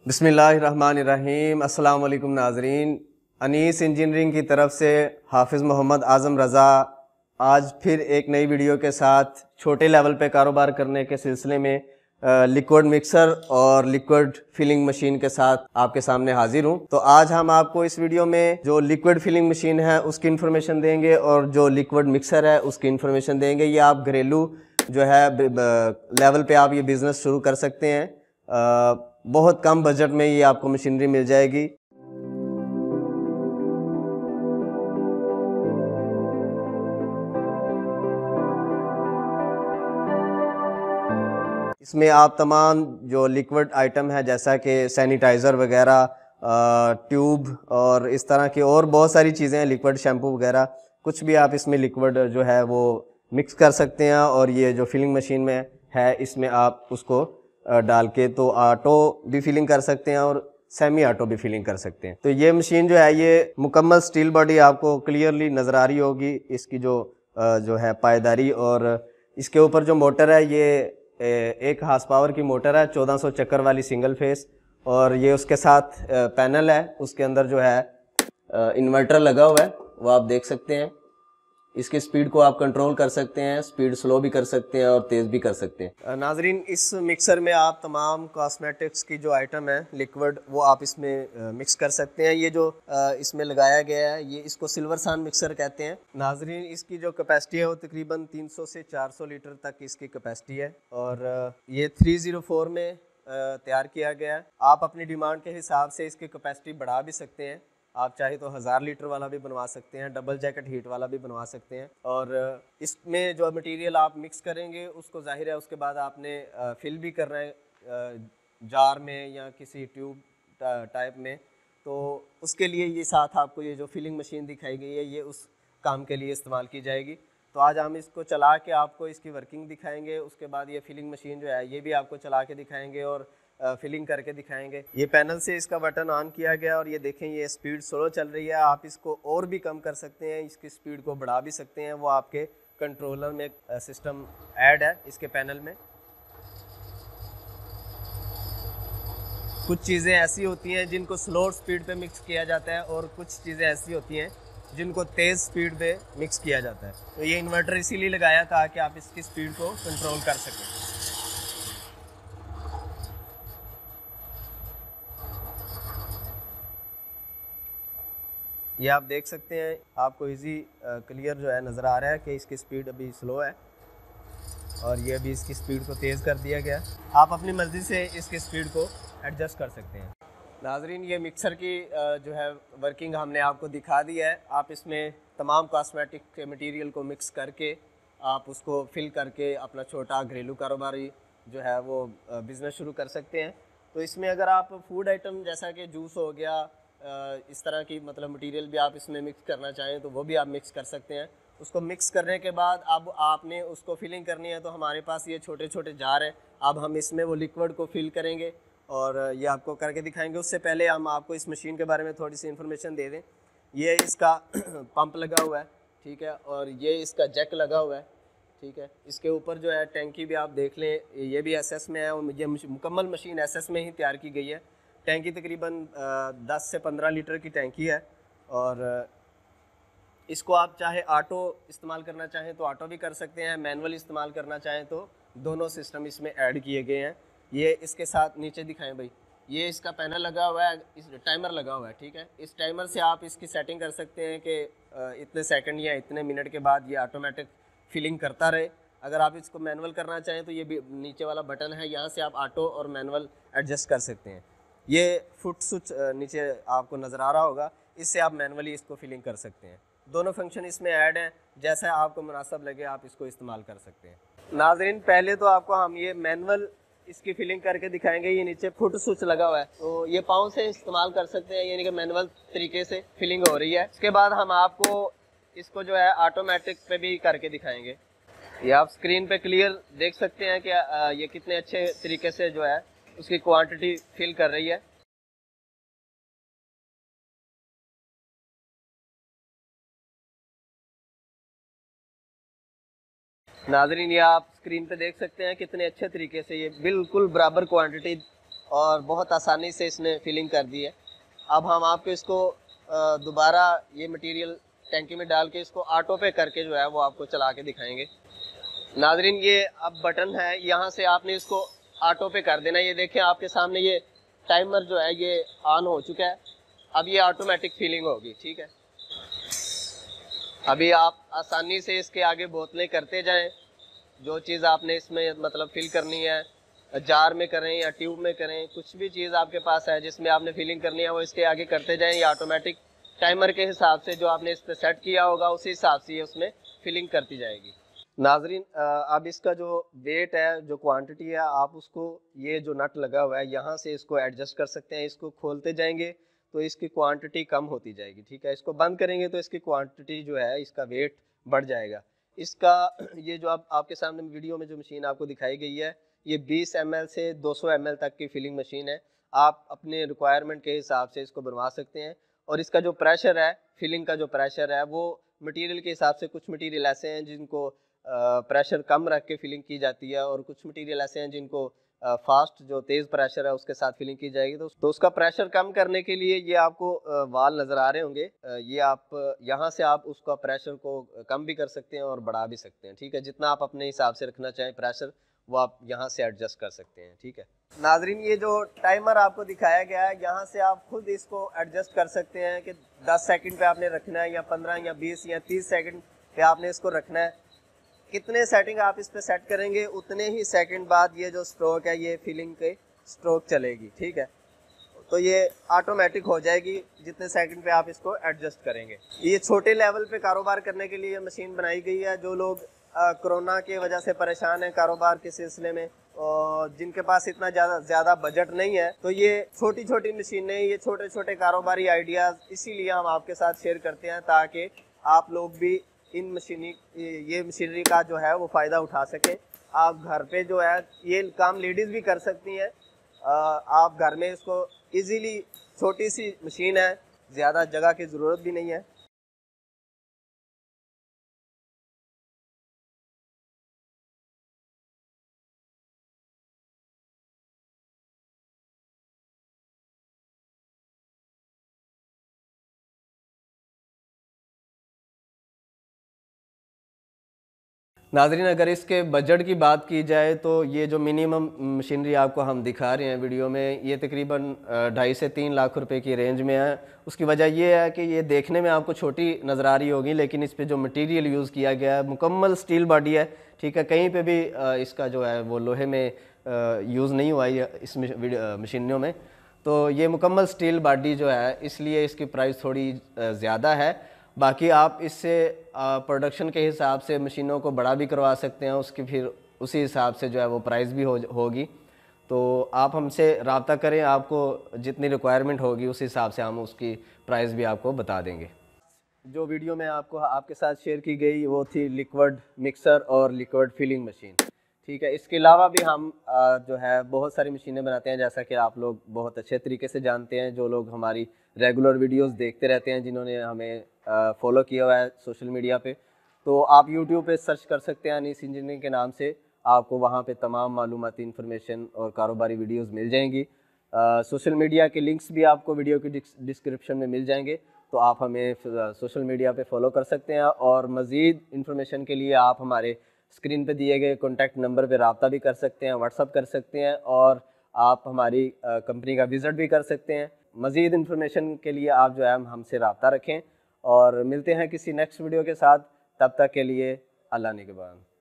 बिस्मिल्लाहिर्रहमानिर्रहीम। अस्सलाम वालेकुम नाजरीन। अनीस इंजीनियरिंग की तरफ से हाफिज़ मोहम्मद आज़म रज़ा आज फिर एक नई वीडियो के साथ छोटे लेवल पे कारोबार करने के सिलसिले में लिक्विड मिक्सर और लिक्विड फिलिंग मशीन के साथ आपके सामने हाजिर हूँ। तो आज हम आपको इस वीडियो में जो लिक्विड फिलिंग मशीन है उसकी इन्फॉर्मेशन देंगे और जो लिक्विड मिक्सर है उसकी इन्फॉर्मेशन देंगे। ये आप घरेलू जो है लेवल पे आप ये बिज़नेस शुरू कर सकते हैं। बहुत कम बजट में ये आपको मशीनरी मिल जाएगी। इसमें आप तमाम जो लिक्विड आइटम है जैसा कि सैनिटाइज़र वगैरह, ट्यूब और इस तरह की और बहुत सारी चीज़ें हैं, लिक्विड शैम्पू वगैरह, कुछ भी आप इसमें लिक्विड जो है वो मिक्स कर सकते हैं। और ये जो फिलिंग मशीन में है इसमें आप उसको डाल के तो ऑटो भी फिलिंग कर सकते हैं और सेमी ऑटो भी फिलिंग कर सकते हैं। तो ये मशीन जो है ये मुकम्मल स्टील बॉडी आपको क्लियरली नज़र आ रही होगी। इसकी जो है पायदारी और इसके ऊपर जो मोटर है ये 1 हार्स पावर की मोटर है, 1400 चक्कर वाली सिंगल फेस। और ये उसके साथ पैनल है, उसके अंदर जो है इन्वर्टर लगा हुआ है, वो आप देख सकते हैं। इसकी स्पीड को आप कंट्रोल कर सकते हैं, स्पीड स्लो भी कर सकते हैं और तेज़ भी कर सकते हैं। नाजरीन, इस मिक्सर में आप तमाम कॉस्मेटिक्स की जो आइटम है लिक्विड वो आप इसमें मिक्स कर सकते हैं। ये जो इसमें लगाया गया है ये इसको सिल्वर सान मिक्सर कहते हैं। नाजरीन, इसकी जो कैपेसिटी है वो तकरीबन 300 से 400 लीटर तक इसकी कैपेसिटी है और ये 304 में तैयार किया गया है। आप अपनी डिमांड के हिसाब से इसकी कैपेसिटी बढ़ा भी सकते हैं। आप चाहे तो 1000 लीटर वाला भी बनवा सकते हैं, डबल जैकेट हीट वाला भी बनवा सकते हैं। और इसमें जो मटेरियल आप मिक्स करेंगे उसको जाहिर है उसके बाद आपने फिल भी करना है जार में या किसी ट्यूब टाइप में। तो उसके लिए ये साथ आपको ये जो फिलिंग मशीन दिखाई गई है ये उस काम के लिए इस्तेमाल की जाएगी। तो आज हम इसको चला के आपको इसकी वर्किंग दिखाएंगे। उसके बाद ये फिलिंग मशीन जो है ये भी आपको चला के दिखाएंगे और फिलिंग करके दिखाएंगे। ये पैनल से इसका बटन ऑन किया गया और ये देखें ये स्पीड स्लो चल रही है। आप इसको और भी कम कर सकते हैं, इसकी स्पीड को बढ़ा भी सकते हैं। वो आपके कंट्रोलर में सिस्टम ऐड है इसके पैनल में। कुछ चीज़ें ऐसी होती हैं जिनको स्लो स्पीड पे मिक्स किया जाता है और कुछ चीज़ें ऐसी होती हैं जिनको तेज़ स्पीड पे मिक्स किया जाता है। तो ये इन्वर्टर इसीलिए लगाया था कि आप इसकी स्पीड को कंट्रोल कर सकें। ये आप देख सकते हैं, आपको इजी क्लियर जो है नज़र आ रहा है कि इसकी स्पीड अभी स्लो है और ये अभी इसकी स्पीड को तेज़ कर दिया गया। आप अपनी मर्ज़ी से इसकी स्पीड को एडजस्ट कर सकते हैं। नाजरीन, ये मिक्सर की जो है वर्किंग हमने आपको दिखा दी है। आप इसमें तमाम कॉस्मेटिक के मटेरियल को मिक्स करके आप उसको फिल करके अपना छोटा घरेलू कारोबारी जो है वो बिज़नेस शुरू कर सकते हैं। तो इसमें अगर आप फूड आइटम जैसा कि जूस हो गया, इस तरह की मतलब मटेरियल भी आप इसमें मिक्स करना चाहें तो वो भी आप मिक्स कर सकते हैं। उसको मिक्स करने के बाद अब आपने उसको फिलिंग करनी है तो हमारे पास ये छोटे छोटे जार हैं। अब हम इसमें वो लिक्विड को फिल करेंगे और ये आपको करके दिखाएंगे। उससे पहले हम आपको इस मशीन के बारे में थोड़ी सी इन्फॉर्मेशन दे दें। ये इसका पंप लगा हुआ है, ठीक है, और ये इसका जैक लगा हुआ है, ठीक है। इसके ऊपर जो है टैंकी भी आप देख लें, ये भी एसएस में है और ये मुकम्मल मशीन एसएस में ही तैयार की गई है। टैंकी तकरीबन 10 से 15 लीटर की टैंकी है और इसको आप चाहे ऑटो इस्तेमाल करना चाहें तो ऑटो भी कर सकते हैं, मैनुअल इस्तेमाल करना चाहें तो दोनों सिस्टम इसमें ऐड किए गए हैं। ये इसके साथ नीचे दिखाएं भाई, ये इसका पैनल लगा हुआ है, इस टाइमर लगा हुआ है, ठीक है। इस टाइमर से आप इसकी सेटिंग कर सकते हैं कि इतने सेकंड या इतने मिनट के बाद ये ऑटोमेटिक फिलिंग करता रहे। अगर आप इसको मैनुअल करना चाहें तो ये भी नीचे वाला बटन है, यहाँ से आप ऑटो और मैनुअल एडजस्ट कर सकते हैं। ये फुट स्विच नीचे आपको नज़र आ रहा होगा, इससे आप मैनुअली इसको फिलिंग कर सकते हैं। दोनों फंक्शन इसमें ऐड हैं, जैसा आपको मुनासिब लगे आप इसको इस्तेमाल कर सकते हैं। नाज़रीन, पहले तो आपको हम ये मैनुअल इसकी फिलिंग करके दिखाएंगे। ये नीचे फुट स्विच लगा हुआ है तो ये पाँव से इस्तेमाल कर सकते हैं, यानी कि मैनुअल तरीके से फिलिंग हो रही है। इसके बाद हम आपको इसको जो है ऑटोमेटिक पे भी करके दिखाएंगे। ये आप स्क्रीन पे क्लियर देख सकते हैं कि ये कितने अच्छे तरीके से जो है उसकी क्वांटिटी फिल कर रही है। नाज़रीन, ये आप स्क्रीन पे देख सकते हैं कितने अच्छे तरीके से ये बिल्कुल बराबर क्वांटिटी और बहुत आसानी से इसने फिलिंग कर दी है। अब हम आपको इसको दोबारा ये मटेरियल टैंकी में डाल के इसको ऑटो पे करके जो है वो आपको चला के दिखाएंगे। नाजरीन, ये अब बटन है, यहाँ से आपने इसको ऑटो पे कर देना। ये देखें आपके सामने ये टाइमर जो है ये ऑन हो चुका है। अब ये ऑटोमेटिक फिलिंग होगी। ठीक है, अभी आप आसानी से इसके आगे बोतलें करते जाएं। जो चीज़ आपने इसमें मतलब फिल करनी है, जार में करें या ट्यूब में करें, कुछ भी चीज़ आपके पास है जिसमें आपने फिलिंग करनी है वो इसके आगे करते जाएं। ये ऑटोमेटिक टाइमर के हिसाब से जो आपने इस पर सेट किया होगा उसी हिसाब से ये उसमें फिलिंग करती जाएगी। नाजरीन, अब इसका जो वेट है, जो क्वांटिटी है, आप उसको ये जो नट लगा हुआ है यहाँ से इसको एडजस्ट कर सकते हैं। इसको खोलते जाएंगे तो इसकी क्वांटिटी कम होती जाएगी। ठीक है, इसको बंद करेंगे तो इसकी क्वांटिटी जो है, इसका वेट बढ़ जाएगा। इसका ये जो आपके सामने वीडियो में जो मशीन आपको दिखाई गई है, ये 20 ml से 200 ml तक की फिलिंग मशीन है। आप अपने रिक्वायरमेंट के हिसाब से इसको बनवा सकते हैं। और इसका जो प्रेशर है, फिलिंग का जो प्रेशर है, वो मटेरियल के हिसाब से, कुछ मटेरियल ऐसे हैं जिनको प्रेशर कम रख के फिलिंग की जाती है और कुछ मटेरियल ऐसे हैं जिनको फास्ट जो तेज़ प्रेशर है उसके साथ फिलिंग की जाएगी। तो उसका प्रेशर कम करने के लिए ये आपको वाल नज़र आ रहे होंगे, ये आप यहाँ से आप उसका प्रेशर को कम भी कर सकते हैं और बढ़ा भी सकते हैं। ठीक है, जितना आप अपने हिसाब से रखना चाहें प्रेशर, वो आप यहाँ से एडजस्ट कर सकते हैं। ठीक है नाजरीन, ये जो टाइमर आपको दिखाया गया है, यहाँ से आप खुद इसको एडजस्ट कर सकते हैं कि 10 सेकंड पे आपने रखना है या 15 या 20 या 30 सेकंड पे आपने इसको रखना है। कितने सेटिंग आप इस पे सेट करेंगे उतने ही सेकंड बाद ये जो स्ट्रोक है ये फिलिंग के स्ट्रोक चलेगी। ठीक है, तो ये ऑटोमेटिक हो जाएगी जितने सेकंड पे आप इसको एडजस्ट करेंगे। ये छोटे लेवल पे कारोबार करने के लिए ये मशीन बनाई गई है। जो लोग कोरोना की वजह से परेशान हैं कारोबार के सिलसिले में और जिनके पास इतना ज़्यादा बजट नहीं है, तो ये छोटी छोटी मशीनें, ये छोटे छोटे कारोबारी आइडियाज़ इसीलिए हम आपके साथ शेयर करते हैं ताकि आप लोग भी इन ये मशीनरी का जो है वो फ़ायदा उठा सकें। आप घर पे जो है ये काम लेडीज़ भी कर सकती हैं। आप घर में इसको इजीली, छोटी सी मशीन है, ज़्यादा जगह की ज़रूरत भी नहीं है। नाज़रीन, अगर इसके बजट की बात की जाए तो ये जो मिनिमम मशीनरी आपको हम दिखा रहे हैं वीडियो में, ये तकरीबन 2.5 से 3 लाख रुपए की रेंज में है। उसकी वजह ये है कि ये देखने में आपको छोटी नज़र आ रही होगी, लेकिन इस पे जो मटेरियल यूज़ किया गया है मुकम्मल स्टील बॉडी है। ठीक है, कहीं पे भी इसका जो है वो लोहे में यूज़ नहीं हुआ है इस मशीनों में। तो ये मुकम्मल स्टील बॉडी जो है, इसलिए इसकी प्राइस थोड़ी ज़्यादा है। बाकी आप इससे प्रोडक्शन के हिसाब से मशीनों को बड़ा भी करवा सकते हैं, उसकी फिर उसी हिसाब से जो है वो प्राइस भी होगी। तो आप हमसे रब्ता करें, आपको जितनी रिक्वायरमेंट होगी उस हिसाब से हम उसकी प्राइस भी आपको बता देंगे। जो वीडियो में आपको आपके साथ शेयर की गई वो थी लिक्विड मिक्सर और लिक्विड फिलिंग मशीन। ठीक है, इसके अलावा भी हम जो है बहुत सारी मशीनें बनाते हैं, जैसा कि आप लोग बहुत अच्छे तरीके से जानते हैं। जो लोग हमारी रेगुलर वीडियोस देखते रहते हैं, जिन्होंने हमें फॉलो किया हुआ है सोशल मीडिया पे, तो आप यूट्यूब पे सर्च कर सकते हैं अनीस इंजीनियरिंग के नाम से। आपको वहाँ पे तमाम मालूमाती इन्फॉर्मेशन और कारोबारी वीडियोस मिल जाएंगी। सोशल मीडिया के लिंक्स भी आपको वीडियो की डिस्क्रिप्शन में मिल जाएंगे, तो आप हमें सोशल मीडिया पे फॉलो कर सकते हैं। और मज़ीद इन्फॉर्मेशन के लिए आप हमारे स्क्रीन पे दिए गए कॉन्टैक्ट नंबर पे रब्ता भी कर सकते हैं, व्हाट्सअप कर सकते हैं, और आप हमारी कंपनी का विज़िट भी कर सकते हैं। मज़ीद इन्फॉर्मेशन के लिए आप जो है हमसे रब्ता रखें और मिलते हैं किसी नेक्स्ट वीडियो के साथ। तब तक के लिए अल्लाह निगहबान।